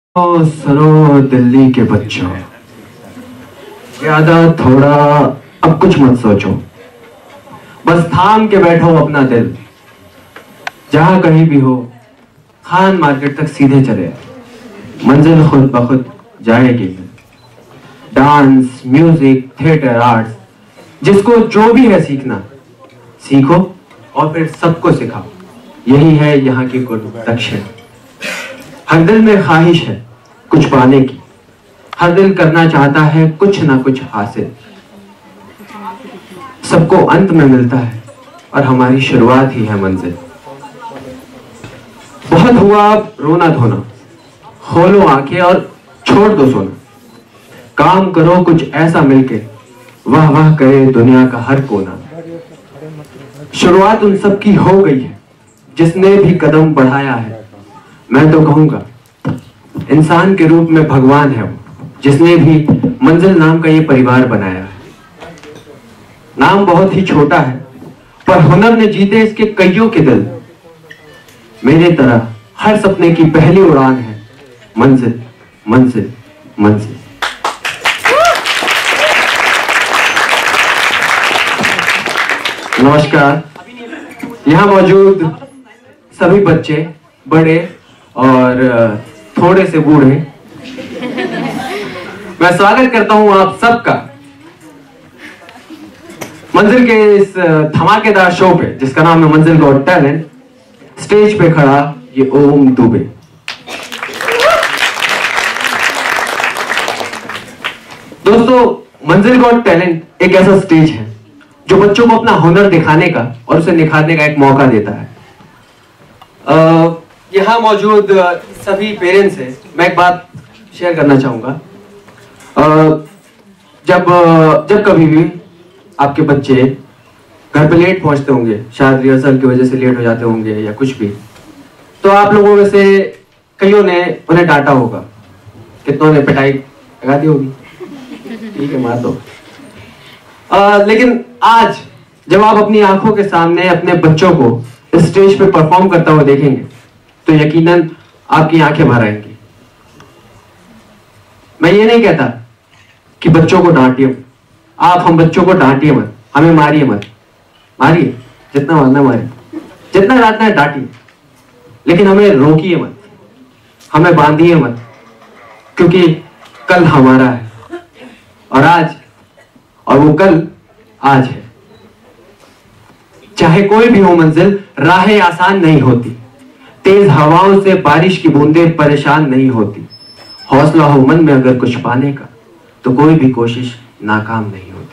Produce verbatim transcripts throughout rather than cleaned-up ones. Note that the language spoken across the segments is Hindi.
ओ सरो दिल्ली के बच्चों, ज्यादा थोड़ा अब कुछ मत सोचो, बस थाम के बैठो अपना दिल। जहां कहीं भी हो खान मार्केट तक सीधे चले, मंजिल खुद ब खुद जाएगी। डांस, म्यूजिक, थिएटर, आर्ट्स, जिसको जो भी है सीखना सीखो और फिर सबको सिखाओ। यही है यहाँ की गुरु दक्षिण। हर दिल में ख्वाहिश है कुछ पाने की, हर दिल करना चाहता है कुछ ना कुछ हासिल। सबको अंत में मिलता है और हमारी शुरुआत ही है मंजिल। बहुत हुआ अब रोना धोना, खोलो आंखें और छोड़ दो सोना। काम करो कुछ ऐसा मिलके, वाह वाह करे दुनिया का हर कोना। शुरुआत उन सब की हो गई है जिसने भी कदम बढ़ाया है। मैं तो कहूंगा इंसान के रूप में भगवान है वो, जिसने भी मंजिल नाम का ये परिवार बनाया है। नाम बहुत ही छोटा है पर हुनर ने जीते इसके कईयों के दिल। मेरे तरह हर सपने की पहली उड़ान है मंजिल मंजिल मंजिल। नमस्कार, यहाँ मौजूद सभी बच्चे, बड़े और थोड़े से बूढ़े, मैं स्वागत करता हूं आप सबका मंजिल के इस धमाकेदार शो पे जिसका नाम है मंजिल गॉट टैलेंट। स्टेज पे खड़ा ये ओम दुबे। दोस्तों, मंजिल गॉट टैलेंट एक ऐसा स्टेज है जो बच्चों को अपना हुनर दिखाने का और उसे निखारने का एक मौका देता है। uh, यहाँ मौजूद सभी पेरेंट्स हैं, मैं एक बात शेयर करना चाहूंगा। uh, जब जब कभी भी आपके बच्चे घर पे लेट पहुंचते होंगे, शायद रिहर्सल की वजह से लेट हो जाते होंगे या कुछ भी, तो आप लोगों में से कईयों ने उन्हें डांटा होगा, कितनों ने पिटाई लगा दी होगी, ठीक है मार दो। uh, लेकिन आज जब आप अपनी आंखों के सामने अपने बच्चों को इस स्टेज पे परफॉर्म करता हुआ देखेंगे तो यकीनन आपकी आंखें भर आएंगी। मैं ये नहीं कहता कि बच्चों को डांटिए आप, हम बच्चों को डांटिए मत, हमें मारिए मत, मारिए जितना मारना मारिए, जितना डांटना है डांटिए, लेकिन हमें रोकिए मत, हमें बांधिए मत, क्योंकि कल हमारा है और आज, और वो कल आज है। चाहे कोई भी हो मंजिल, राहें आसान नहीं होती, तेज हवाओं से बारिश की बूंदें परेशान नहीं होती। हौसला हो मन में अगर कुछ पाने का तो कोई भी कोशिश नाकाम नहीं होती।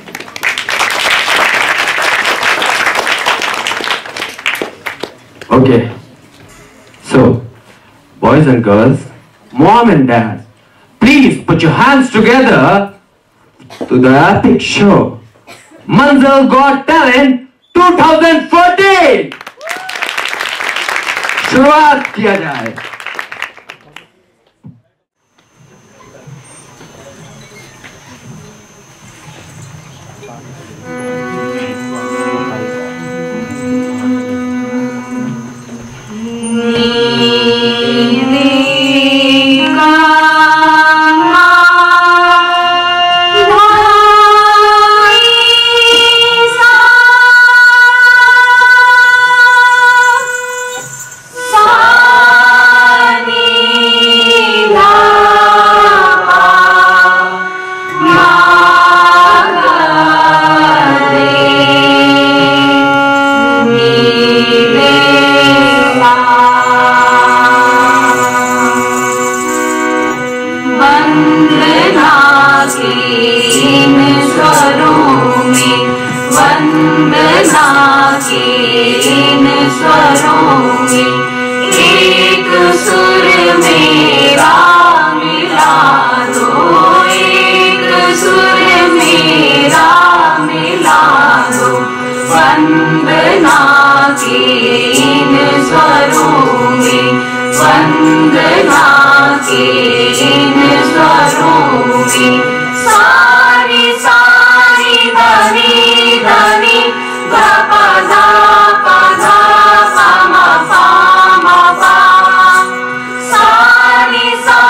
Okay, so boys and girls, mom and dad, please put your hands together to the epic show Manzil got talent twenty fourteen. शुरुआत किया जाए। सारी सारी धनी धनी सा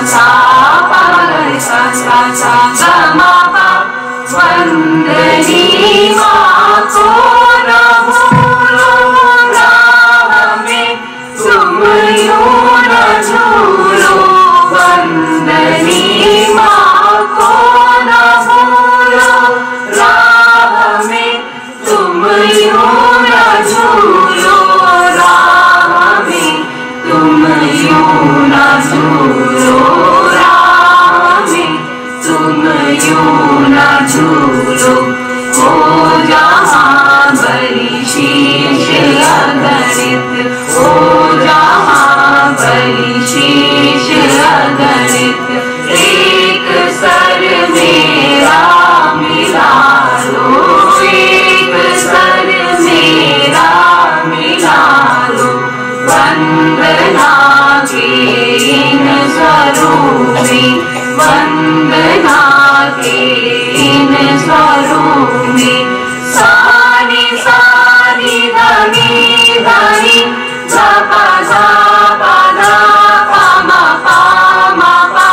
सा पा ग सा सा सा ग मा पा वंदनी माँ को न भूलो राह में तुम यूं न झूलो वंदनी माँ को न भूलो राह में तुम यूं न झूलो राह में तुम यूं न झूलो राह में तुम यूं न झूलो ओ जहाँ बलि शीश अगणित ओ जहाँ बलि शीश अगणित एक सर मेरा मिला लो एक सर मेरा मिला लो वंदना के इन स्वरों में वंदना के इन स्वरों में सानी सानी धनी धनी झपा झपा धपा मा पा मा पा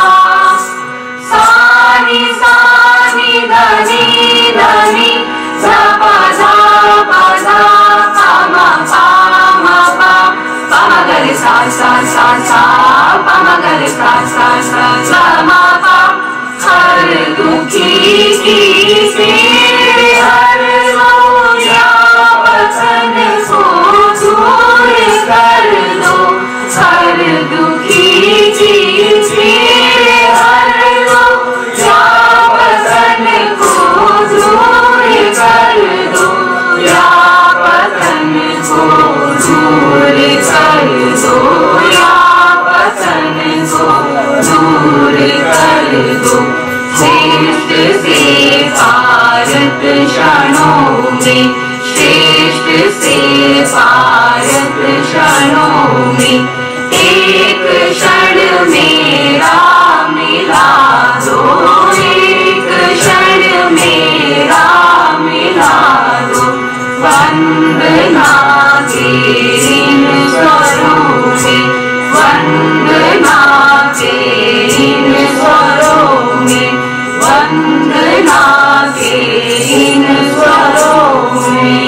सानी सानी धनी धनी झपा झपा धपा मा पा मा पा पा मा ग रे सा सा सा सा पा मा ग रे सा सा सा सा मा पा हर दुखी की पीड़ हर लो या वचन को दूर कर दो हर दुखी की पीड़ हर लो या वचन को दूर कर दो या वचन को दूर कर दो या वचन को दूर कर दो श्रेष्ठ से भारत क्षणों में श्रेष्ठ से भारत क्षणों में एक क्षण मेरा मिला दो एक क्षण मेरा मिला दो वंदना के इन स्वरों में वंदना के इन स्वरों में वंदना के इन स्वरों में।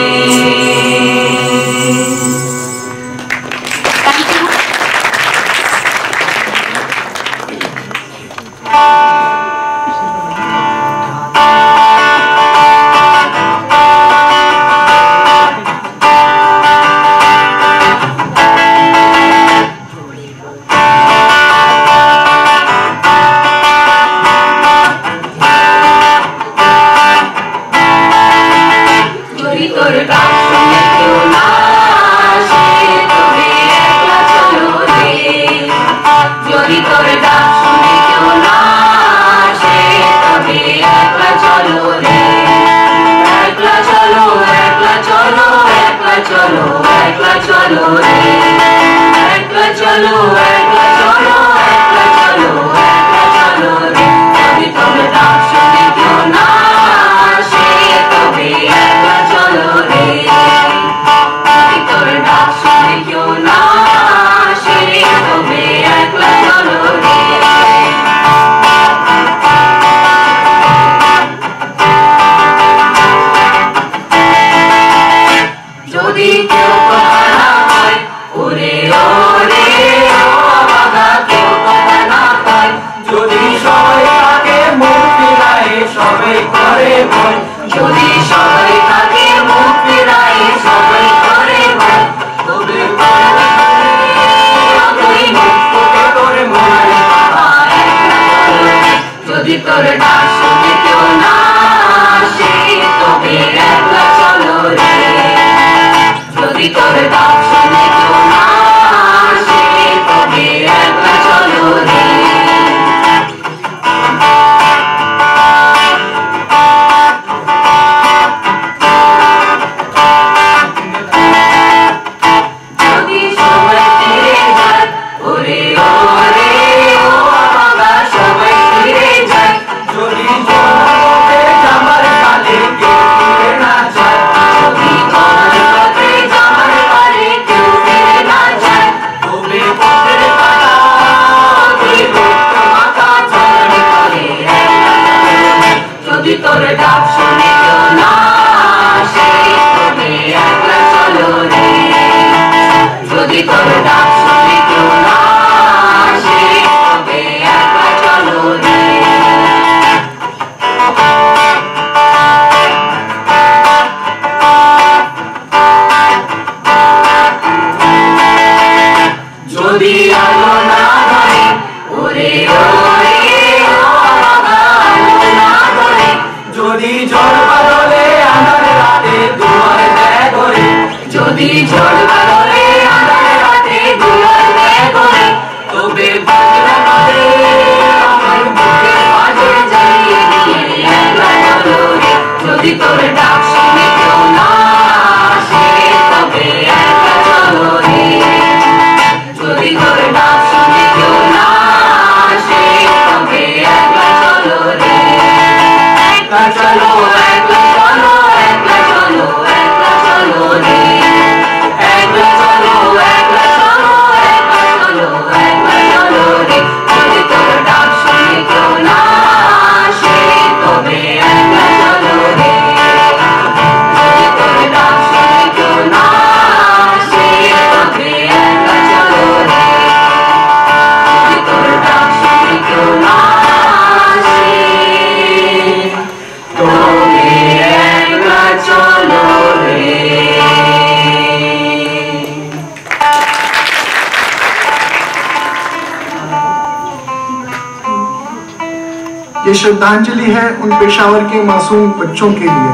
ये श्रद्धांजलि है उन पेशावर के मासूम बच्चों के लिए।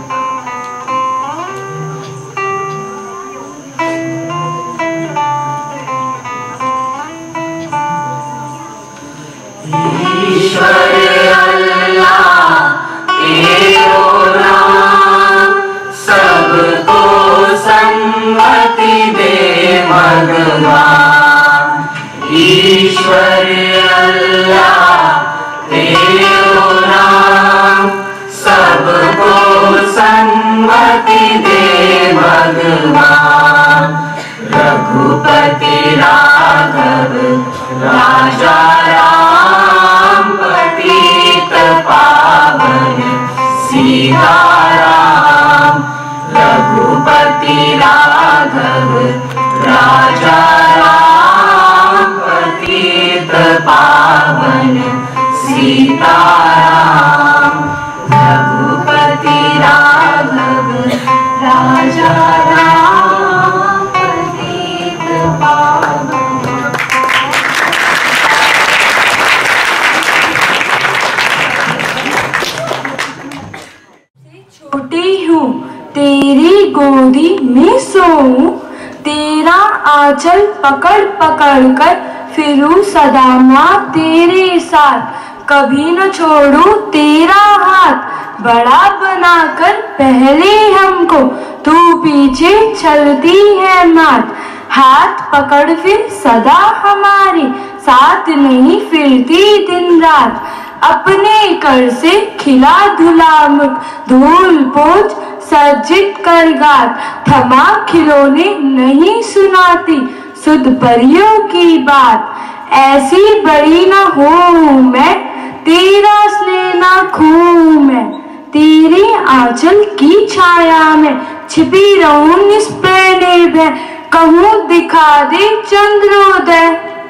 ईश्वर अल्लाह तेरो नाम सबको सन्मति दे भगवान। रघुपति राघव राजा राम पतित पावन सीताराम। रघुपति राघव राजा पावन सीताराम। रघुपति राघव राजा राम पतित पावन। छोटी हूँ तेरी गोदी में सोऊं, तेरा आंचल पकड़ पकड़ कर फिरूं सदा माँ तेरे साथ। कभी न छोड़ूं तेरा हाथ, बड़ा बनाकर पहले हमको तू पीछे चलती है मात। हाथ पकड़ फिर सदा हमारे साथ नहीं फिरती दिन रात। अपने कर से खिला धुला मुख धूल पोंछ सज्जित कर गात। थमा खिलौने नहीं सुनाती सुध परियों की बात। ऐसी बड़ी न हूँ मैं तेरा स्नेह न खूं मैं। तेरी आंचल की छाया में छिपी रहूं निष्प्रय निर्भय। कहूँ दिखा दे चंद्रोदय।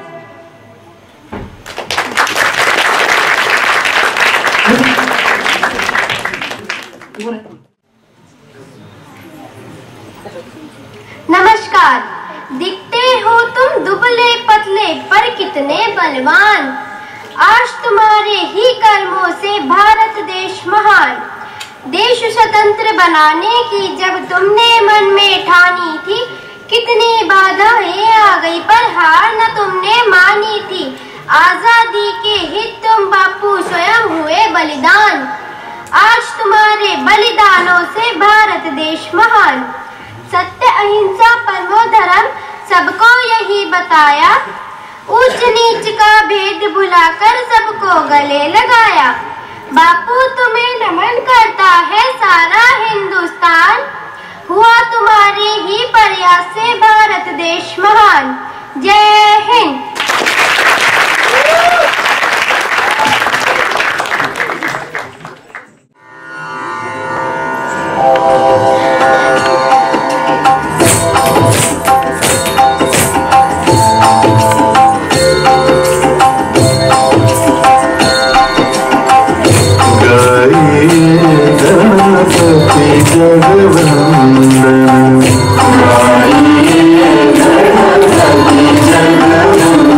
नमस्कार। दिखते हो तुम दुबले पतले पर कितने बलवान। आज तुम्हारे ही कर्मों से भारत देश महान। देश स्वतंत्र बनाने की जब तुमने मन में ठानी थी, कितनी बाधाएं आ गई पर हार न तुमने मानी थी। आजादी के हित तुम बापू स्वयं हुए बलिदान। आज तुम्हारे बलिदानों से भारत देश महान। सत्य अहिंसा परमो धर्म सबको यही बताया। ऊंच नीच का भेद भुलाकर सबको गले लगाया। बापू तुम्हें नमन करता है सारा हिंदुस्तान। हुआ तुम्हारे ही प्रयास से भारत देश महान। जय Hind. जगवंदन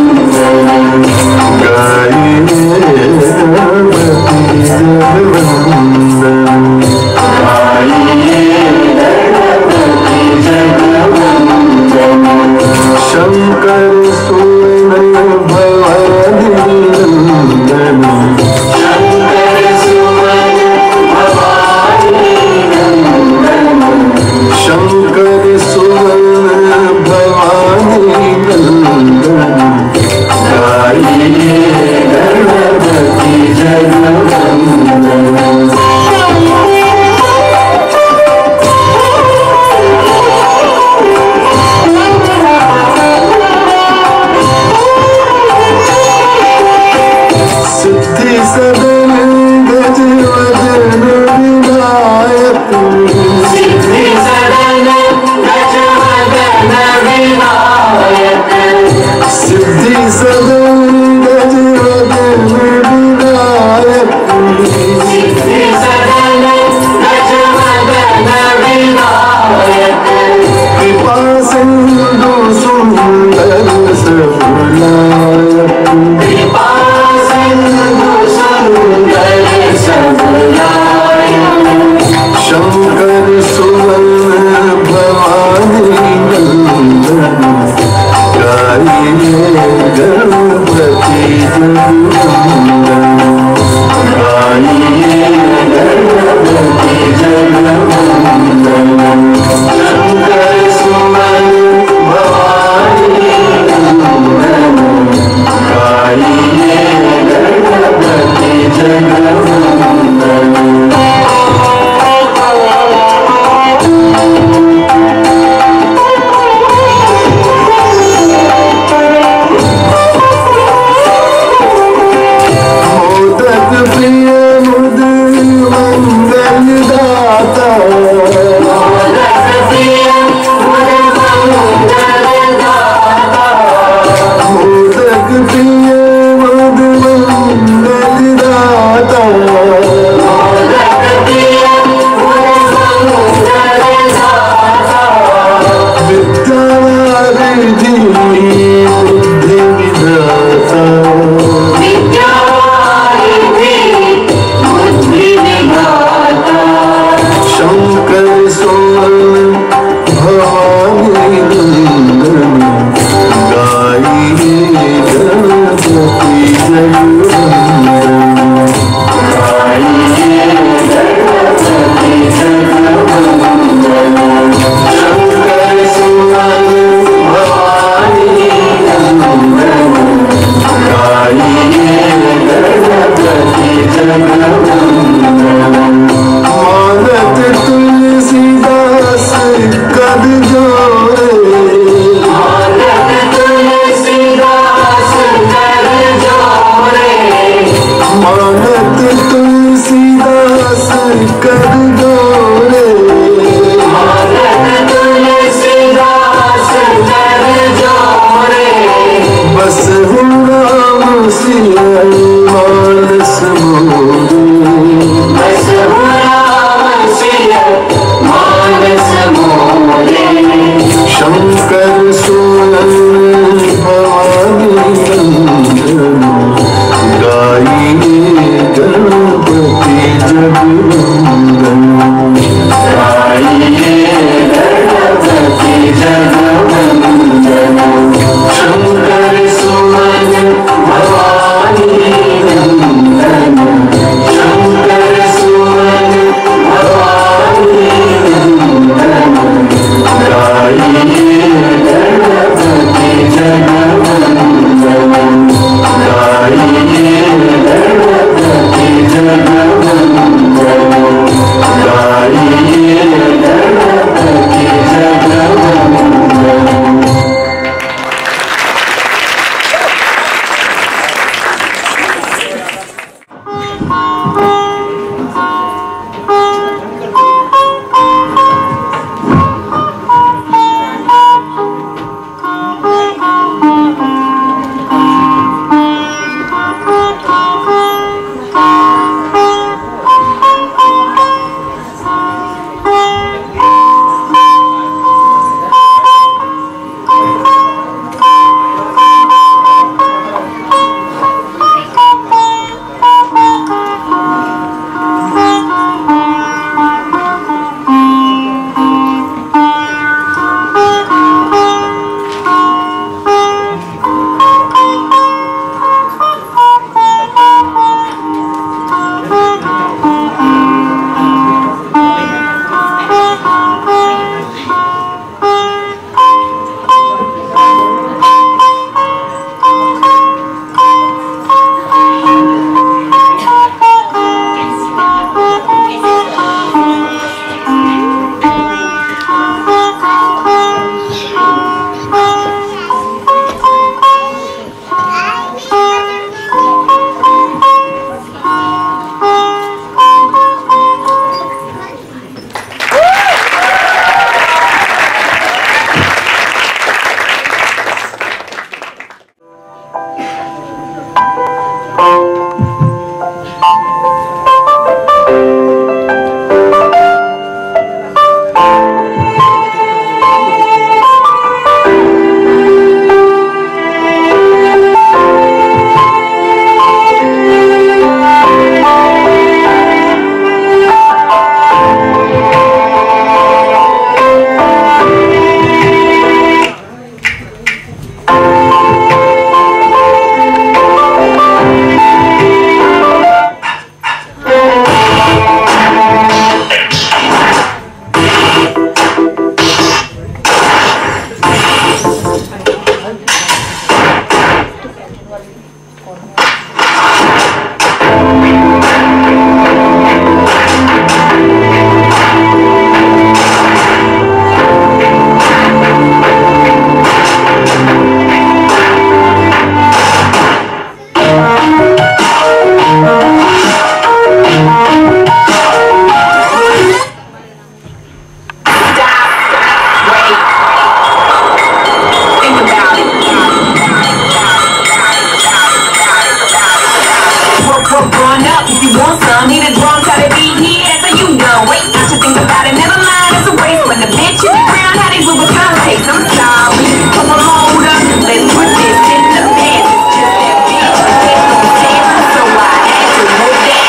up if you want some. Need a drum, try to be here, so you know. Wait, not to think about it, never mind, it's a waste. When the bitch in the ground, how these little times take some time. Come on, hold up, let's put this in the bed. Just that beat, there's no chance, so I had to move that.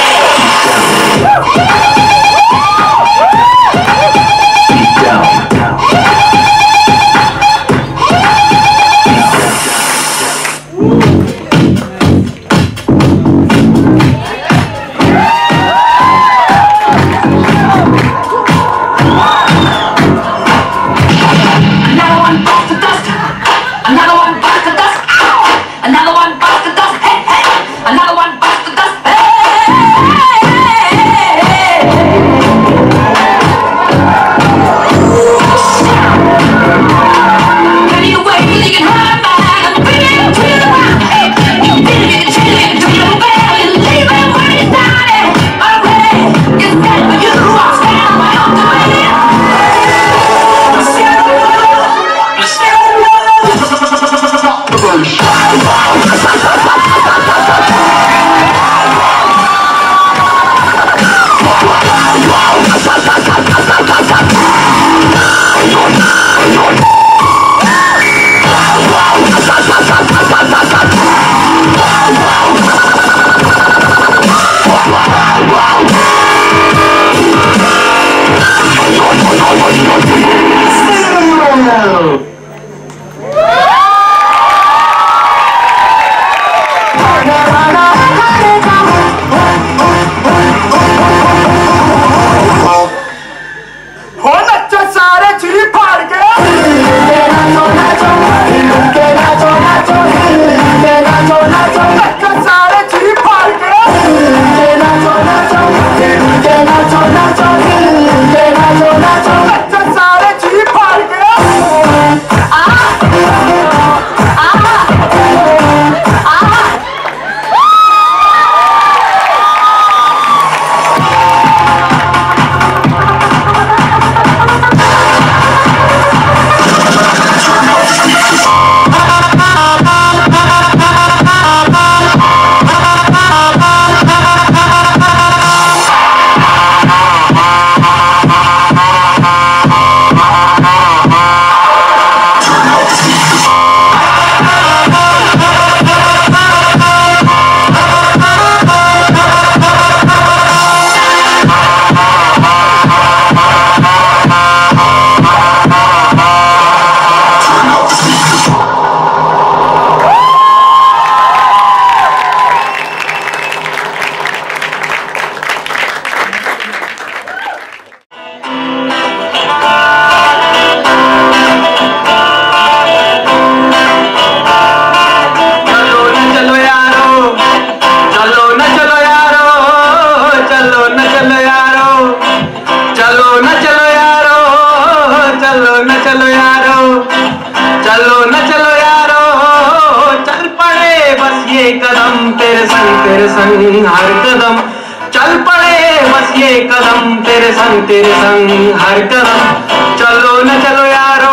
तेरे संग हर कदम चल पड़े, बस ये कदम तेरे संग तेरे संग हर कदम। चलो न चलो यारो,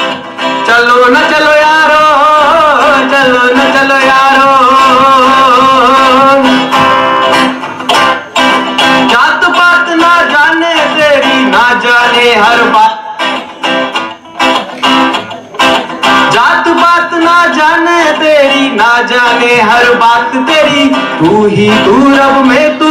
चलो न चलो यारो, चलो न चलो यारो। जात पात ना जाने तेरी, ना जाने हर बात, जात पात ना जाने तेरी, ना जाने हर बात तेरी। तू ही तू रब में तू